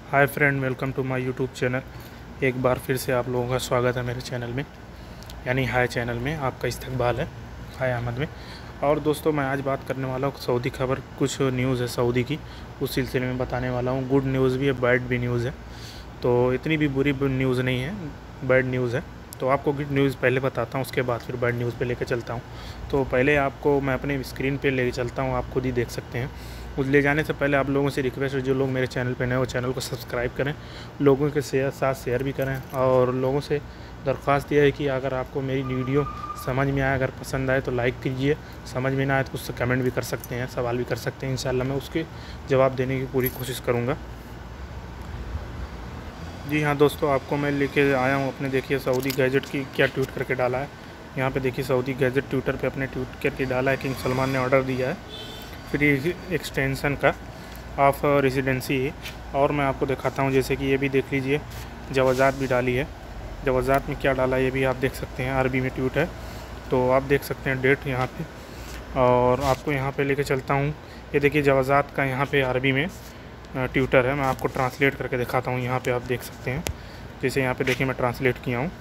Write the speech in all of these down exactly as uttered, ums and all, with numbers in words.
Hi friend, welcome to my YouTube channel. एक बार फिर से आप लोगों का स्वागत है मेरे चैनल में, यानी हाय चैनल में आपका इस्तकबाल है, हाय अहमद में। और दोस्तों, मैं आज बात करने वाला हूँ सऊदी खबर। कुछ न्यूज़ है सऊदी की, उस सिलसिले में बताने वाला हूँ। गुड न्यूज़ भी है, बैड भी न्यूज़ है, तो इतनी भी बुरी न्यूज़ नहीं है, बैड न्यूज़ है। तो आपको गुड न्यूज़ पहले बताता हूँ, उसके बाद फिर बैड न्यूज़ पे लेके चलता हूँ। तो पहले आपको मैं अपने स्क्रीन पे लेके चलता हूँ, आप खुद ही देख सकते हैं। उस ले जाने से पहले आप लोगों से रिक्वेस्ट है, जो लोग मेरे चैनल पे नए वो चैनल को सब्सक्राइब करें, लोगों के शेयर साथ शेयर भी करें। और लोगों से दरख्वास्त यह है कि अगर आपको मेरी वीडियो समझ में आए, अगर पसंद आए तो लाइक कीजिए, समझ में ना आए तो उससे कमेंट भी कर सकते हैं, सवाल भी कर सकते हैं। इंशाल्लाह मैं उसके जवाब देने की पूरी कोशिश करूँगा। जी हाँ दोस्तों, आपको मैं लेके आया हूँ अपने, देखिए सऊदी गैजेट की क्या ट्वीट करके डाला है। यहाँ पे देखिए सऊदी गैजेट ट्विटर पे अपने ट्वीट करके डाला है, किंग सलमान ने ऑर्डर दिया है फ्री एक्सटेंशन का ऑफ रेजिडेंसी। और मैं आपको दिखाता हूँ, जैसे कि ये भी देख लीजिए, जवाज़ात भी डाली है। जवाज़ात में क्या डाला है ये भी आप देख सकते हैं, अरबी में ट्वीट है, तो आप देख सकते हैं डेट यहाँ पे। और आपको यहाँ पे लेके चलता हूँ, ये देखिए जवाज़ात का यहाँ पे अरबी में ट्विटर है। मैं आपको ट्रांसलेट करके दिखाता हूँ, यहाँ पे आप देख सकते हैं। जैसे यहाँ पे देखिए मैं ट्रांसलेट किया हूँ,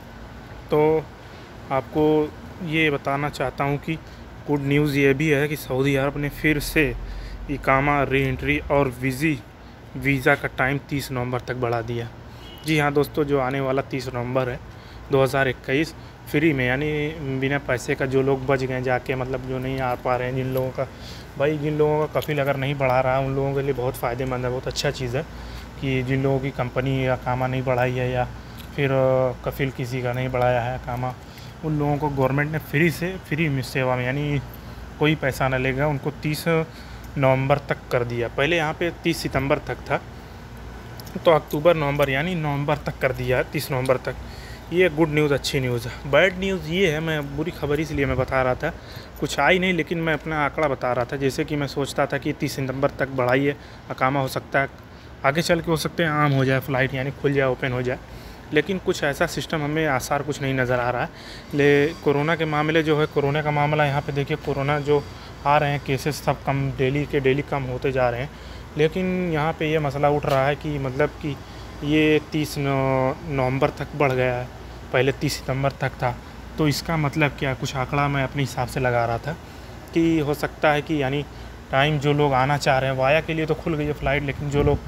तो आपको ये बताना चाहता हूँ कि गुड न्यूज़ ये भी है कि सऊदी अरब ने फिर से इकामा, री एंट्री और विज़ी वीज़ा का टाइम तीस नवंबर तक बढ़ा दिया। जी हाँ दोस्तों, जो आने वाला तीस नवंबर है दो हज़ार इक्कीस, फ्री में, यानी बिना पैसे का, जो लोग बच गए जाके, मतलब जो नहीं आ पा रहे हैं, जिन लोगों का भाई जिन लोगों का कफिल अगर नहीं बढ़ा रहा है, उन लोगों के लिए बहुत फ़ायदेमंद है, बहुत अच्छा चीज़ है कि जिन लोगों की कंपनी या कामा नहीं बढ़ाई है, या फिर कफिल किसी का नहीं बढ़ाया है कामा, उन लोगों को गवर्नमेंट ने फ्री से फ्री में सेवा में, यानी कोई पैसा ना लेगा, उनको तीस नवंबर तक कर दिया। पहले यहाँ पे तीस सितंबर तक था, तो अक्टूबर नवंबर यानी नवंबर तक कर दिया, तीस नवंबर तक। ये गुड न्यूज़, अच्छी न्यूज़ है। बैड न्यूज़ ये है, मैं बुरी खबर इसलिए मैं बता रहा था, कुछ आई नहीं, लेकिन मैं अपना आंकड़ा बता रहा था। जैसे कि मैं सोचता था कि तीस सितंबर तक बढ़ाइए, अकामा हो सकता है आगे चल के, हो सकते हैं आम हो जाए, फ़्लाइट यानी खुल जाए, ओपन हो जाए, लेकिन कुछ ऐसा सिस्टम हमें आसार कुछ नहीं नज़र आ रहा है। ले कोरोना के मामले जो है, कोरोना का मामला यहाँ पे देखिए, कोरोना जो आ रहे हैं केसेस सब कम, डेली के डेली कम होते जा रहे हैं। लेकिन यहाँ पे ये मसला उठ रहा है कि मतलब कि ये तीस नवंबर तक बढ़ गया है, पहले तीस सितंबर तक था। तो इसका मतलब क्या, कुछ आंकड़ा मैं अपने हिसाब से लगा रहा था कि हो सकता है कि यानी टाइम, जो लोग आना चाह रहे हैं वाया के लिए तो खुल गई है फ़्लाइट, लेकिन जो लोग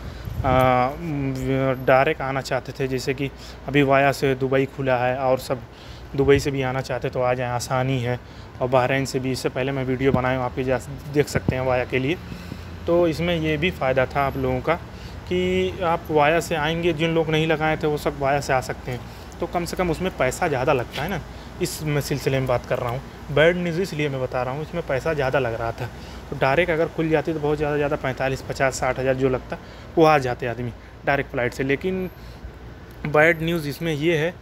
डायरेक्ट आना चाहते थे, जैसे कि अभी वाया से दुबई खुला है, और सब दुबई से भी आना चाहते तो आ जाएँ, आसानी है। और बहरीन से भी, इससे पहले मैं वीडियो बनाया हूँ, आप जा देख सकते हैं वाया के लिए। तो इसमें ये भी फ़ायदा था आप लोगों का कि आप वाया से आएंगे, जिन लोग नहीं लगाए थे वो सब वाया से आ सकते हैं, तो कम से कम उसमें पैसा ज़्यादा लगता है ना, इस मैं सिलसिले में बात कर रहा हूँ। बैड न्यूज़ इसलिए मैं बता रहा हूँ, इसमें पैसा ज़्यादा लग रहा था। तो डायरेक्ट अगर खुल जाती तो बहुत ज़्यादा ज़्यादा पैंतालीस पचास साठ हज़ार जो लगता वो आ जाते आदमी डायरेक्ट फ़्लाइट से। लेकिन बैड न्यूज़ इसमें ये है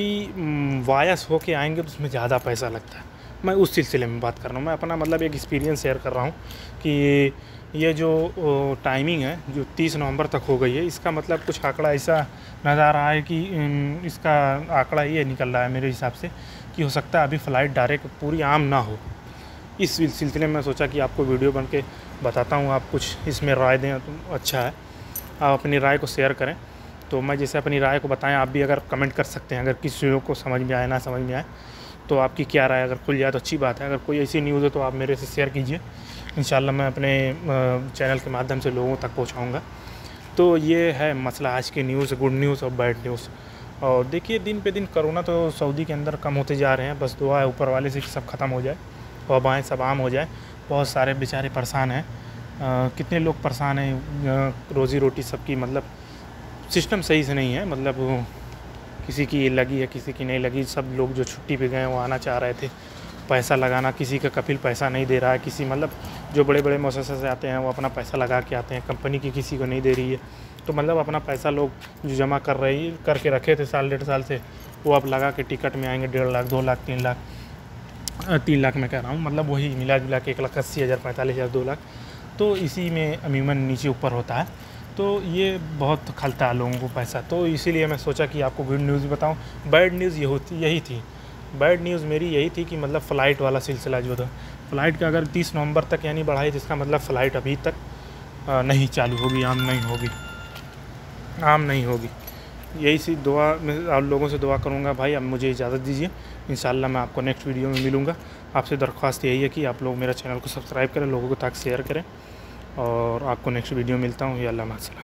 कि वायस हो के आएंगे तो उसमें ज़्यादा पैसा लगता है। मैं उस सिलसिले में बात कर रहा हूँ, मैं अपना मतलब एक एक्सपीरियंस शेयर कर रहा हूँ कि ये जो टाइमिंग है जो तीस नवंबर तक हो गई है, इसका मतलब कुछ आंकड़ा ऐसा नज़र आ रहा है कि इसका आंकड़ा ये निकल रहा है मेरे हिसाब से कि हो सकता है अभी फ़्लाइट डायरेक्ट पूरी आम ना हो। इस सिलसिले में सोचा कि आपको वीडियो बन के बताता हूँ, आप कुछ इसमें राय दें तो अच्छा है, आप अपनी राय को शेयर करें। तो मैं जैसे अपनी राय को बताएं, आप भी अगर कमेंट कर सकते हैं, अगर किसी को समझ में आए ना समझ में आए तो आपकी क्या राय, अगर खुल जाए तो अच्छी बात है। अगर कोई ऐसी न्यूज़ है तो आप मेरे से शेयर कीजिए, इंशाल्लाह मैं अपने चैनल के माध्यम से लोगों तक पहुंचाऊंगा। तो ये है मसला आज की न्यूज़, गुड न्यूज़ और बैड न्यूज़। और देखिए दिन पे दिन कोरोना तो सऊदी के अंदर कम होते जा रहे हैं, बस दुआ है ऊपर वाले से कि सब ख़त्म हो जाए, वबाएँ सब आम हो जाए। बहुत सारे बेचारे परेशान हैं, कितने लोग परेशान हैं, रोज़ी रोटी सबकी, मतलब सिस्टम सही से नहीं है, मतलब किसी की लगी है किसी की नहीं लगी। सब लोग जो छुट्टी पे गए वो आना चाह रहे थे, पैसा लगाना, किसी का कफिल पैसा नहीं दे रहा है, किसी मतलब जो बड़े बड़े मौसम से आते हैं वो अपना पैसा लगा के आते हैं, कंपनी की किसी को नहीं दे रही है। तो मतलब अपना पैसा लोग जो जमा कर रही करके रखे थे साल डेढ़ साल से, वो अब लगा के टिकट में आएंगे, डेढ़ लाख दो लाख तीन लाख तीन लाख मैं कह रहा हूँ, मतलब वही मिला जुला के एक लाख अस्सी हज़ार पैंतालीस हज़ार दो लाख, तो इसी में अमूमन नीचे ऊपर होता है। तो ये बहुत खलता है लोगों को पैसा, तो इसीलिए मैं सोचा कि आपको गुड न्यूज़ बताऊं। बैड न्यूज़ ये होती यही थी, बैड न्यूज़ मेरी यही थी कि मतलब फ़्लाइट वाला सिलसिला जो था, फ़्लाइट का अगर तीस नवंबर तक यानी बढ़ाई, तो इसका मतलब फ़्लाइट अभी तक नहीं चालू होगी, आम नहीं होगी। आम नहीं होगी। यही सी दुआ मैं आप लोगों से दुआ करूँगा भाई। अब मुझे इजाज़त दीजिए, इंशाल्लाह मैं आपको नेक्स्ट वीडियो में मिलूँगा। आपसे दरख्वास्त यही है कि आप लोग मेरा चैनल को सब्सक्राइब करें, लोगों को तक शेयर करें, और आपको नेक्स्ट वीडियो मिलता हूँ। या अल्लाह मासला।